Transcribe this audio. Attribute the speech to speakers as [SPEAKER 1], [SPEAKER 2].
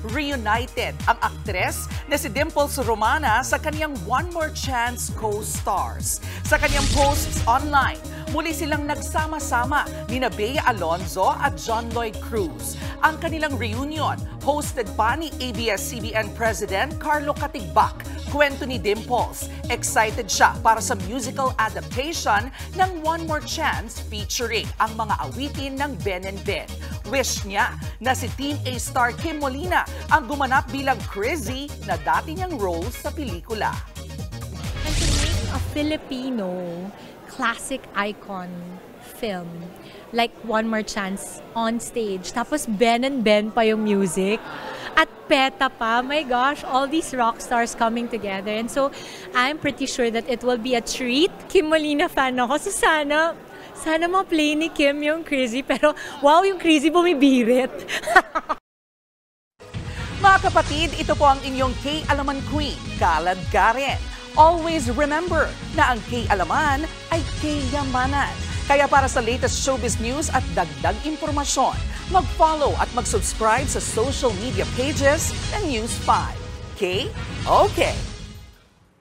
[SPEAKER 1] Reunited ang aktres na si Dimples Romana sa kanyang One More Chance co-stars. Sa kanyang posts online, muli silang nagsama-sama ni Bea Alonzo at John Lloyd Cruz. Ang kanilang reunion, hosted pa ni ABS-CBN President Carlo Katigbak. Kwento ni Dimples, excited siya para sa musical adaptation ng One More Chance featuring ang mga awitin ng Ben and Ben. Wish niya na si Team A star Kim Molina ang gumanap bilang Crazy na dati niyang role sa pelikula.
[SPEAKER 2] And to make a Filipino classic icon film like One More Chance on stage, tapos Ben and Ben pa yung music, at PETA pa, my gosh, all these rock stars coming together. And so, I'm pretty sure that it will be a treat. Kim Molina fan ako, so sana ma-play ni Kim yung Crazy, pero wow, yung Crazy bumibirit.
[SPEAKER 1] Mga kapatid, ito po ang inyong K-Alaman Queen, Kalad Karen. Always remember na ang K-Alaman ay K-Yamanan. Kaya para sa latest showbiz news at dagdag impormasyon, mag-follow at mag-subscribe sa social media pages ng News 5. K? Okay.